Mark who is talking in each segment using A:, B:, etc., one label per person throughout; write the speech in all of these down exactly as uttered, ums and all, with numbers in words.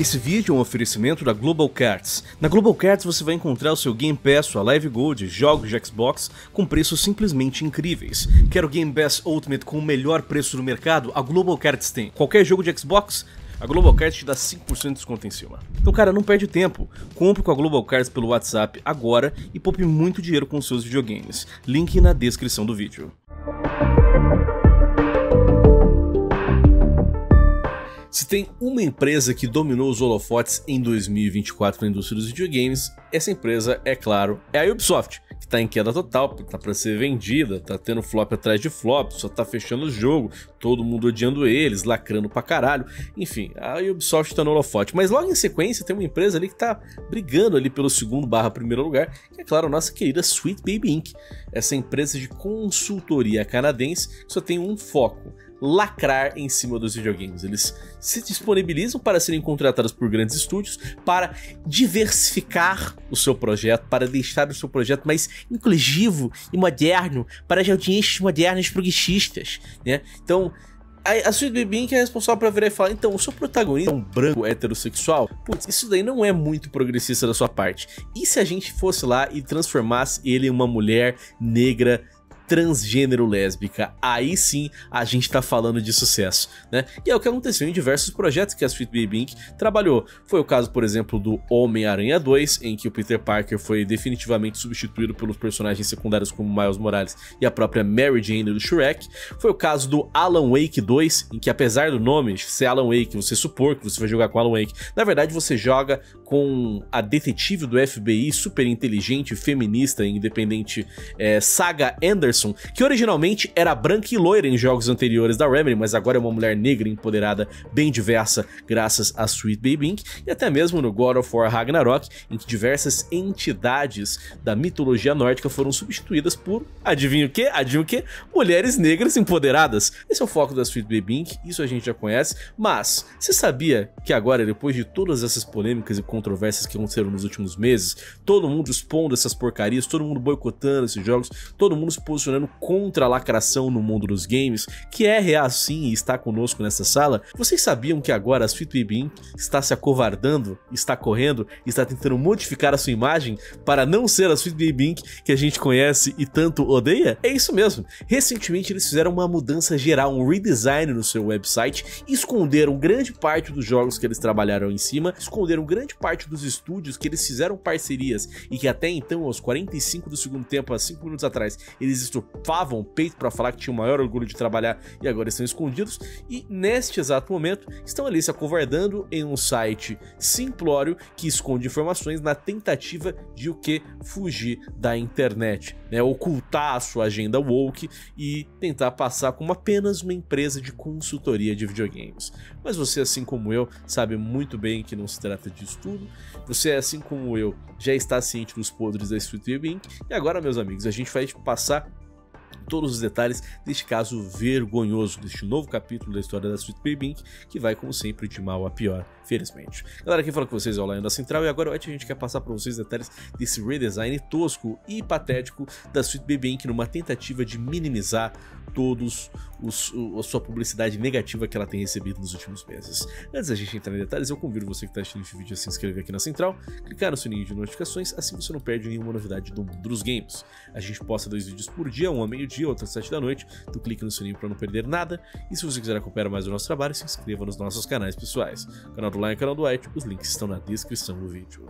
A: Esse vídeo é um oferecimento da Global Cards. Na Global Cards você vai encontrar o seu Game Pass, sua Live Gold, jogos de Xbox com preços simplesmente incríveis. Quer o Game Pass Ultimate com o melhor preço do mercado? A Global Cards tem. Qualquer jogo de Xbox, a Global Cards te dá cinco por cento de desconto em cima. Então, cara, não perde tempo. Compre com a Global Cards pelo WhatsApp agora e poupe muito dinheiro com seus videogames. Link na descrição do vídeo. Se tem uma empresa que dominou os holofotes em dois mil e vinte e quatro na indústria dos videogames, essa empresa, é claro, é a Ubisoft, que tá em queda total, tá pra ser vendida, tá tendo flop atrás de flop, só tá fechando o jogo, todo mundo odiando eles, lacrando pra caralho, enfim, a Ubisoft tá no holofote. Mas logo em sequência tem uma empresa ali que tá brigando ali pelo segundo barra primeiro lugar, que é claro, a nossa querida Sweet Baby Incorporated, essa empresa de consultoria canadense que só tem um foco: lacrar em cima dos videogames. Eles se disponibilizam para serem contratados por grandes estúdios para diversificar o seu projeto, para deixar o seu projeto mais inclusivo e moderno para as audiências modernas progressistas, né? Então, a, a Sweet Baby Incorporated é responsável para virar e falar: então, o seu protagonista é um branco heterossexual? Putz, isso daí não é muito progressista da sua parte. E se a gente fosse lá e transformasse ele em uma mulher negra transgênero lésbica? Aí sim a gente tá falando de sucesso, né? E é o que aconteceu em diversos projetos que a Sweet Baby Incorporated trabalhou. Foi o caso, por exemplo, do Homem-Aranha dois, em que o Peter Parker foi definitivamente substituído pelos personagens secundários como Miles Morales e a própria Mary Jane do Shrek. Foi o caso do Alan Wake dois, em que, apesar do nome ser Alan Wake, você supor que você vai jogar com Alan Wake, na verdade você joga com a detetive do F B I, super inteligente, feminista e independente, é, Saga Anderson, que originalmente era branca e loira em jogos anteriores da Remedy, mas agora é uma mulher negra empoderada, bem diversa, graças a Sweet Baby Incorporated, e até mesmo no God of War Ragnarok, em que diversas entidades da mitologia nórdica foram substituídas por, adivinha o que? Adivinha o que? Mulheres negras empoderadas. Esse é o foco da Sweet Baby Incorporated, isso a gente já conhece, mas você sabia que agora, depois de todas essas polêmicas e controvérsias que aconteceram nos últimos meses, todo mundo expondo essas porcarias, todo mundo boicotando esses jogos, todo mundo se posicionando contra a lacração no mundo dos games, que é real sim e está conosco nessa sala? Vocês sabiam que agora a Sweet Baby Incorporated está se acovardando, está correndo, está tentando modificar a sua imagem para não ser a Sweet Baby Incorporated que a gente conhece e tanto odeia? É isso mesmo, recentemente eles fizeram uma mudança geral, um redesign no seu website, esconderam grande parte dos jogos que eles trabalharam em cima, esconderam grande parte dos estúdios que eles fizeram parcerias e que até então, aos quarenta e cinco do segundo tempo, há cinco minutos atrás, eles estupavam o peito para falar que tinham o maior orgulho de trabalhar e agora estão escondidos, e neste exato momento estão ali se acovardando em um site simplório que esconde informações na tentativa de o que? Fugir da internet, né? Ocultar a sua agenda woke e tentar passar como apenas uma empresa de consultoria de videogames. Mas você, assim como eu, sabe muito bem que não se trata disso tudo. Você, assim como eu, já está ciente dos podres da Sweet Baby Incorporated, e agora, meus amigos, a gente vai passar todos os detalhes deste caso vergonhoso, deste novo capítulo da história da Sweet Baby Incorporated, que vai, como sempre, de mal a pior, felizmente. Galera, quem fala com vocês é o Lion da Central, e agora a gente quer passar para vocês detalhes desse redesign tosco e patético da Sweet Baby Incorporated numa tentativa de minimizar todos os, a sua publicidade negativa que ela tem recebido nos últimos meses. Antes da gente entrar em detalhes, eu convido você que está assistindo este vídeo a se inscrever aqui na Central, clicar no sininho de notificações, assim você não perde nenhuma novidade do mundo dos games. A gente posta dois vídeos por dia, um ao meio-dia, outro às sete da noite, então clique no sininho para não perder nada, e se você quiser acompanhar mais o nosso trabalho, se inscreva nos nossos canais pessoais, canal do Lion e canal do White, os links estão na descrição do vídeo.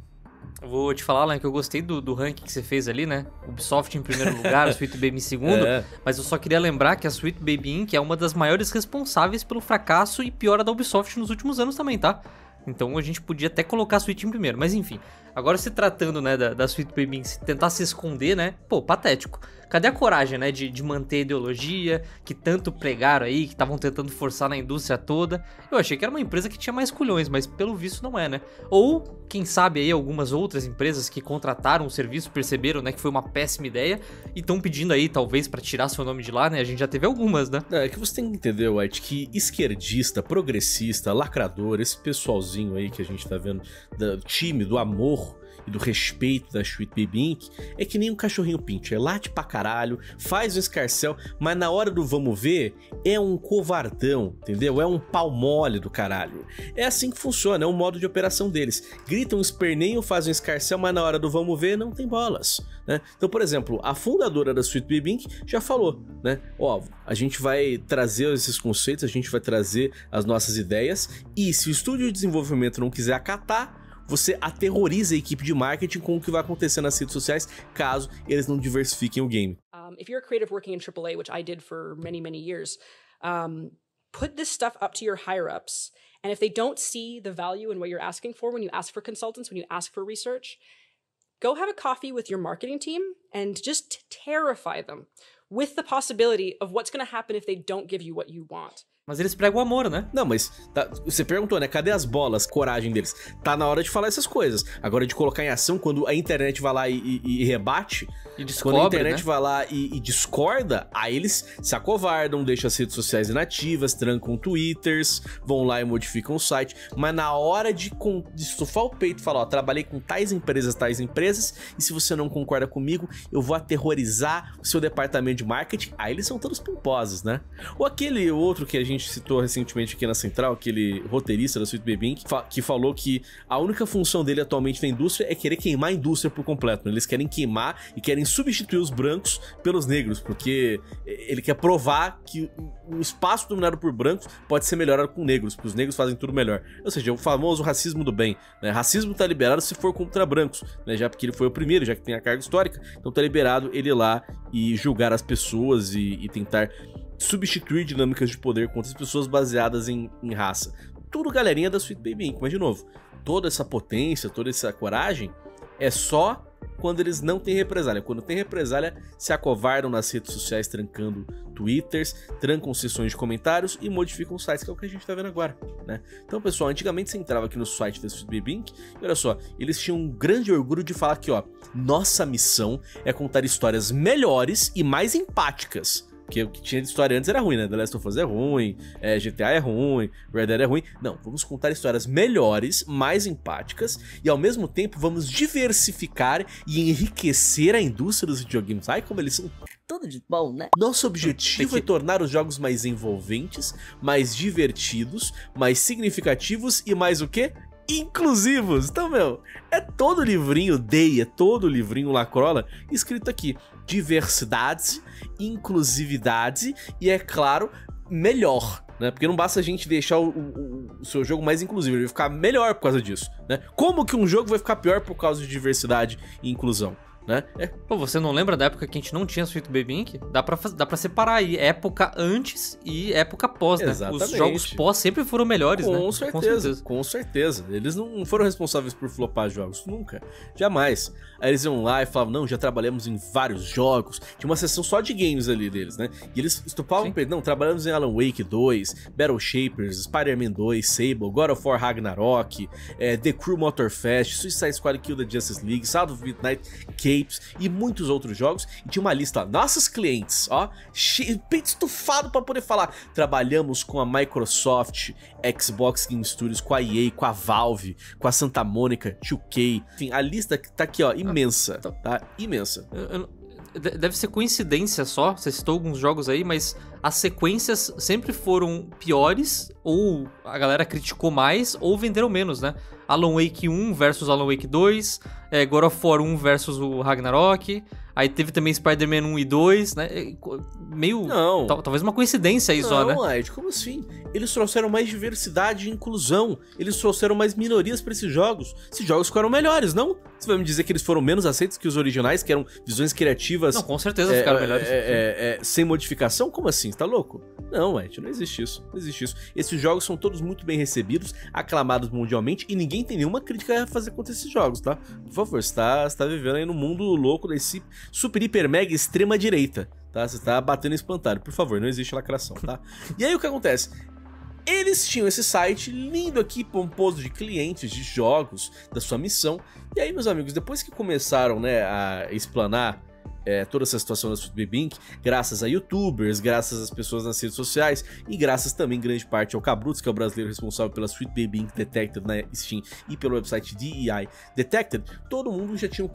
B: Vou te falar, Lan, que eu gostei do, do ranking que você fez ali, né? Ubisoft em primeiro lugar, a Sweet Baby em segundo. É. Mas eu só queria lembrar que a Sweet Baby Incorporated é uma das maiores responsáveis pelo fracasso e piora da Ubisoft nos últimos anos também, tá? Então a gente podia até colocar a Sweet em primeiro, mas enfim. Agora, se tratando, né, da, da Sweet Baby Incorporated tentar se esconder, né? Pô, patético. Cadê a coragem, né, de, de manter a ideologia que tanto pregaram aí, que estavam tentando forçar na indústria toda? Eu achei que era uma empresa que tinha mais culhões, mas pelo visto não é, né? Ou, quem sabe aí, algumas outras empresas que contrataram o serviço perceberam, né, que foi uma péssima ideia e estão pedindo aí, talvez, pra tirar seu nome de lá, né? A gente já teve algumas, né?
A: É, que você tem que entender, White, que esquerdista, progressista, lacrador, esse pessoalzinho aí que a gente tá vendo, do time, do amor e do respeito da Sweet Baby Incorporated, é que nem um cachorrinho pinche, é late pra caralho caralho, faz um escarcéu, mas na hora do vamos ver, é um covardão, entendeu? É um pau mole do caralho. É assim que funciona, é o modo de operação deles. Gritam, esperneiam, fazem um escarcéu, mas na hora do vamos ver, não tem bolas, né? Então, por exemplo, a fundadora da Sweet Baby Inc já falou, né? Ó, a gente vai trazer esses conceitos, a gente vai trazer as nossas ideias, e se o estúdio de desenvolvimento não quiser acatar, você aterroriza a equipe de marketing com o que vai acontecer nas redes sociais caso eles não diversifiquem o game.
C: Um, if you're a creative working in triple A, which I did for many, many years, um, put this stuff up to your higher-ups, and if they don't see the value in what you're asking for when you ask for consultants, when you ask for research, go have a coffee with your marketing team and just terrify them with the possibility of what's going to happen if they don't give you what you want.
B: Mas eles pregam o amor, né?
A: Não, mas tá, você perguntou, né? Cadê as bolas, coragem deles? Tá na hora de falar essas coisas. Agora, de colocar em ação, quando a internet vai lá e, e, e rebate,
B: e descobre,
A: quando a internet
B: né?
A: vai lá e, e discorda, aí eles se acovardam, deixam as redes sociais inativas, trancam twitters, vão lá e modificam o site. Mas na hora de, de estufar o peito e falar, ó, trabalhei com tais empresas, tais empresas, e se você não concorda comigo, eu vou aterrorizar o seu departamento de marketing. Aí eles são todos pomposos, né? Ou aquele outro que a gente A gente citou recentemente aqui na Central, aquele roteirista da Sweet Baby Inc, que falou que a única função dele atualmente na indústria é querer queimar a indústria por completo. Eles querem queimar e querem substituir os brancos pelos negros, porque ele quer provar que o espaço dominado por brancos pode ser melhorado com negros, porque os negros fazem tudo melhor. Ou seja, o famoso racismo do bem, né? Racismo tá liberado se for contra brancos, né? Já porque ele foi o primeiro, já que tem a carga histórica, então tá liberado ele ir lá e julgar as pessoas e, e tentar substituir dinâmicas de poder contra as pessoas baseadas em, em raça. Tudo galerinha da Sweet Baby Inc. Mas, de novo, toda essa potência, toda essa coragem é só quando eles não têm represália. Quando tem represália, se acovardam nas redes sociais, trancando twitters, trancam sessões de comentários e modificam sites, que é o que a gente tá vendo agora, né? Então, pessoal, antigamente você entrava aqui no site da Sweet Baby Inc e olha só, eles tinham um grande orgulho de falar que, ó, nossa missão é contar histórias melhores e mais empáticas. Porque o que tinha de história antes era ruim, né? The Last of Us é ruim, é, G T A é ruim, Red Dead é ruim. Não, vamos contar histórias melhores, mais empáticas, e ao mesmo tempo vamos diversificar e enriquecer a indústria dos videogames. Ai, como eles são tudo de bom, né? Nosso objetivo que... é tornar os jogos mais envolventes, mais divertidos, mais significativos e mais o quê? Inclusivos. Então, meu, é todo livrinho Day, é todo livrinho Lacrola escrito aqui: diversidade, inclusividade e, é claro, melhor, né? Porque não basta a gente deixar o, o, o seu jogo mais inclusivo, ele vai ficar melhor por causa disso, né? Como que um jogo vai ficar pior por causa de diversidade e inclusão? Né? É.
B: Pô, você não lembra da época que a gente não tinha Sweet Baby Inc? Dá pra, dá pra separar aí época antes e época pós, né?
A: Exatamente.
B: Os jogos pós sempre foram melhores,
A: com
B: né?
A: Certeza, com certeza, com certeza. Eles não foram responsáveis por flopar jogos, nunca, jamais. Aí eles iam lá e falavam, não, já trabalhamos em vários jogos. Tinha uma seção só de games ali deles, né? E eles estupavam, não, trabalhamos em Alan Wake dois, Battle Shapers, Spider-Man dois, Sable, God of War Ragnarok, é, The Crew Motorfest, Suicide Squad Kill the Justice League, Sound of Midnight, Capes e muitos outros jogos. E tinha uma lista, ó, nossos clientes, ó, peito estufado pra poder falar. Trabalhamos com a Microsoft, Xbox Game Studios, com a E A, com a Valve, com a Santa Mônica, dois K. Enfim, a lista tá aqui, ó, imensa, tá? Imensa.
B: Eu, eu... Deve ser coincidência só, você citou alguns jogos aí, mas as sequências sempre foram piores, ou a galera criticou mais, ou venderam menos, né? Alan Wake um versus Alan Wake dois, é, God of War um versus o Ragnarok, aí teve também Spider-Man um e dois, né? Meio...
A: Não.
B: Talvez uma coincidência aí
A: não,
B: só, né?
A: Não, Ed, como assim? Eles trouxeram mais diversidade e inclusão, eles trouxeram mais minorias pra esses jogos. Esses jogos ficaram melhores, não? Você vai me dizer que eles foram menos aceitos que os originais, que eram visões criativas...
B: Não, com certeza
A: é,
B: ficaram
A: é,
B: melhores.
A: É, é, é, sem modificação? Como assim? Você tá louco? Não, Ed, não existe isso. Não existe isso. Esses jogos são todos muito bem recebidos, aclamados mundialmente, e ninguém tem nenhuma crítica a fazer contra esses jogos, tá? Por favor, você tá, você tá vivendo aí no mundo louco desse super, hiper, mega, extrema direita, tá? Você tá batendo espantalho. Por favor, não existe lacração, tá? E aí o que acontece? Eles tinham esse site lindo aqui, pomposo de clientes, de jogos, da sua missão. E aí, meus amigos, depois que começaram, né, a explanar é, toda essa situação da Sweet Baby Inc, graças a youtubers, graças às pessoas nas redes sociais e graças também, em grande parte, ao Cabruts, que é o brasileiro responsável pela Sweet Baby Inc Detected na Steam e pelo website D E I Detected, todo mundo já tinha o quê?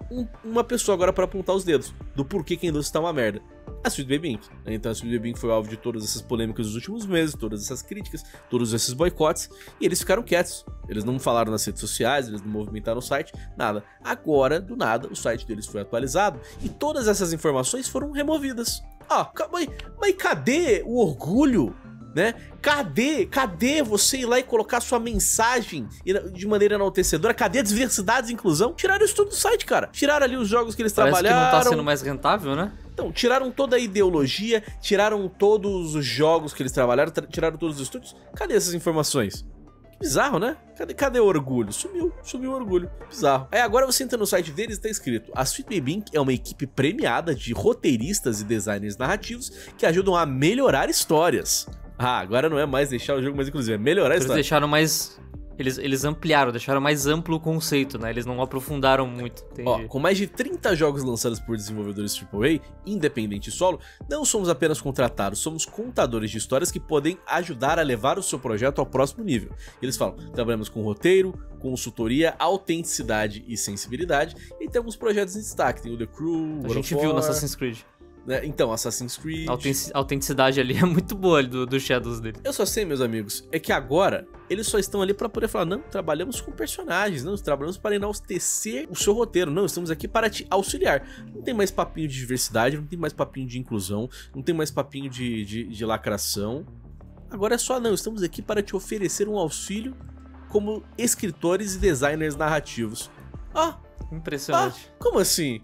A: um, uma pessoa agora para apontar os dedos do porquê que a indústria tá uma merda. A Sweet Baby Incorporated. Então a Sweet Baby Incorporated foi alvo de todas essas polêmicas dos últimos meses, todas essas críticas, todos esses boicotes, e eles ficaram quietos. Eles não falaram nas redes sociais, eles não movimentaram o site, nada. Agora, do nada, o site deles foi atualizado e todas essas informações foram removidas. Ah, mas, mas cadê o orgulho? Né? Cadê? Cadê você ir lá e colocar sua mensagem de maneira enaltecedora? Cadê a diversidade e inclusão? Tiraram isso tudo do site, cara. Tiraram ali os jogos que eles
B: Parece
A: trabalharam.
B: Parece que não tá sendo mais rentável, né?
A: Então, tiraram toda a ideologia, tiraram todos os jogos que eles trabalharam, tiraram todos os estúdios. Cadê essas informações? Que bizarro, né? Cadê, cadê o orgulho? Sumiu, sumiu o orgulho. Bizarro. Aí agora você entra no site deles e tá escrito: a Sweet Baby Incorporated é uma equipe premiada de roteiristas e designers narrativos que ajudam a melhorar histórias. Ah, agora não é mais deixar o jogo mais inclusivo, é melhorar a
B: Eles
A: história.
B: deixaram mais... Eles, eles ampliaram, deixaram mais amplo o conceito, né? Eles não aprofundaram muito. Entendi.
A: Ó, com mais de trinta jogos lançados por desenvolvedores triplo A, independente e solo, não somos apenas contratados, somos contadores de histórias que podem ajudar a levar o seu projeto ao próximo nível. Eles falam, trabalhamos com roteiro, consultoria, autenticidade e sensibilidade, e tem alguns projetos em destaque, tem o The Crew,
B: A gente viu no Assassin's Creed.
A: Né? Então, Assassin's Creed...
B: A autenticidade ali é muito boa do, do Shadows dele.
A: Eu só sei, meus amigos, é que agora eles só estão ali pra poder falar, não, trabalhamos com personagens, não, trabalhamos para enaltecer o seu roteiro, não, estamos aqui para te auxiliar. Não tem mais papinho de diversidade, não tem mais papinho de inclusão, não tem mais papinho de, de, de lacração. Agora é só, não, estamos aqui para te oferecer um auxílio como escritores e designers narrativos. Ah!
B: Impressionante.
A: Ah, como assim?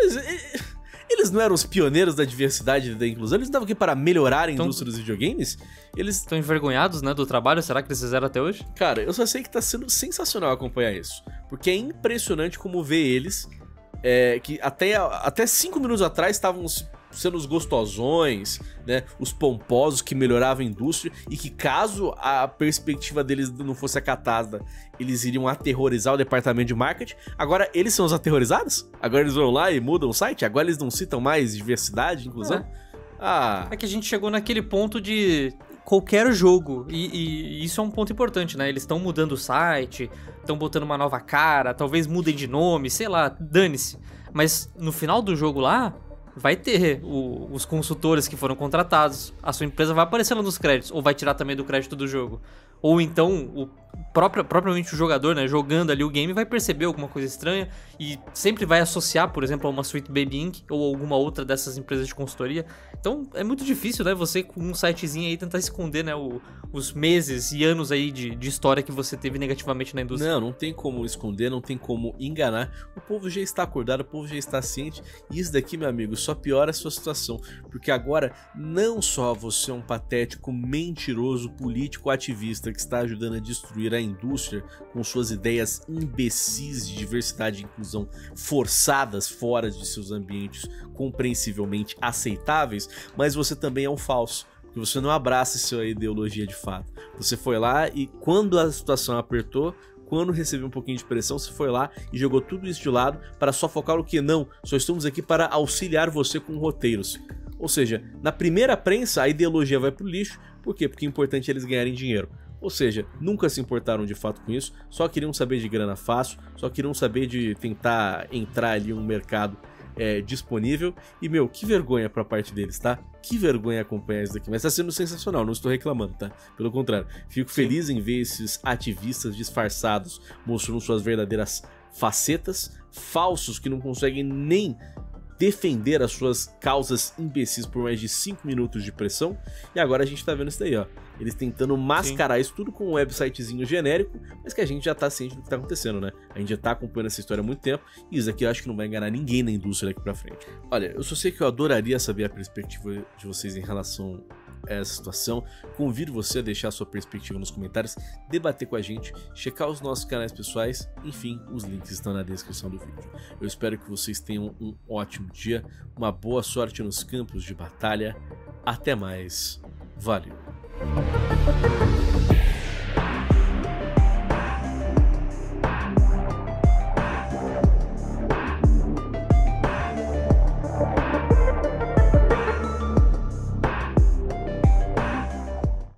A: Eles não eram os pioneiros da diversidade e da inclusão? Eles não estavam aqui para melhorar a
B: então,
A: indústria dos videogames? Eles
B: estão envergonhados, né, do trabalho? Será que eles fizeram até hoje?
A: Cara, eu só sei que tá sendo sensacional acompanhar isso. Porque é impressionante como ver eles, é, que até, até cinco minutos atrás estavam sendo os gostosões, né, os pomposos que melhoravam a indústria e que caso a perspectiva deles não fosse acatada, eles iriam aterrorizar o departamento de marketing. Agora eles são os aterrorizados? Agora eles vão lá e mudam o site? Agora eles não citam mais diversidade, inclusão?
B: É.
A: Ah.
B: É que a gente chegou naquele ponto de qualquer jogo, e, e isso é um ponto importante, né? Eles estão mudando o site, estão botando uma nova cara, talvez mudem de nome, sei lá, dane-se. Mas no final do jogo lá, vai ter o, os consultores que foram contratados, a sua empresa vai aparecer lá nos créditos, ou vai tirar também do crédito do jogo. Ou então, o próprio, propriamente o jogador, né, jogando ali o game, vai perceber alguma coisa estranha e sempre vai associar, por exemplo, a uma Sweet Baby Incorporated ou alguma outra dessas empresas de consultoria. Então, é muito difícil, né, você com um sitezinho aí tentar esconder, né, o, os meses e anos aí de, de história que você teve negativamente na indústria.
A: Não, não tem como esconder, não tem como enganar. O povo já está acordado, o povo já está ciente. E isso daqui, meu amigo, só piora a sua situação. Porque agora, não só você é um patético, mentiroso, político, ativista que está ajudando a destruir a indústria com suas ideias imbecis de diversidade e inclusão forçadas fora de seus ambientes compreensivelmente aceitáveis, mas você também é um falso, porque você não abraça sua ideologia de fato. Você foi lá e quando a situação apertou, quando recebeu um pouquinho de pressão, você foi lá e jogou tudo isso de lado para só focar no que? Não, só estamos aqui para auxiliar você com roteiros. Ou seja, na primeira prensa a ideologia vai pro lixo. Por quê? Porque é importante eles ganharem dinheiro. Ou seja, nunca se importaram de fato com isso, só queriam saber de grana fácil, só queriam saber de tentar entrar ali em um mercado é, disponível. E, meu, que vergonha pra parte deles, tá? Que vergonha acompanhar isso daqui. Mas tá sendo sensacional, não estou reclamando, tá? Pelo contrário, fico feliz em ver esses ativistas disfarçados mostrando suas verdadeiras facetas, falsos que não conseguem nem defender as suas causas imbecis por mais de cinco minutos de pressão. E agora a gente tá vendo isso daí, ó. Eles tentando mascarar Sim. isso tudo com um websitezinho genérico, mas que a gente já tá ciente do que tá acontecendo, né? A gente já tá acompanhando essa história há muito tempo, e isso aqui eu acho que não vai enganar ninguém na indústria daqui pra frente. Olha, eu só sei que eu adoraria saber a perspectiva de vocês em relação a essa situação. Convido você a deixar a sua perspectiva nos comentários, debater com a gente, checar os nossos canais pessoais, enfim, os links estão na descrição do vídeo. Eu espero que vocês tenham um ótimo dia, uma boa sorte nos campos de batalha. Até mais. Valeu.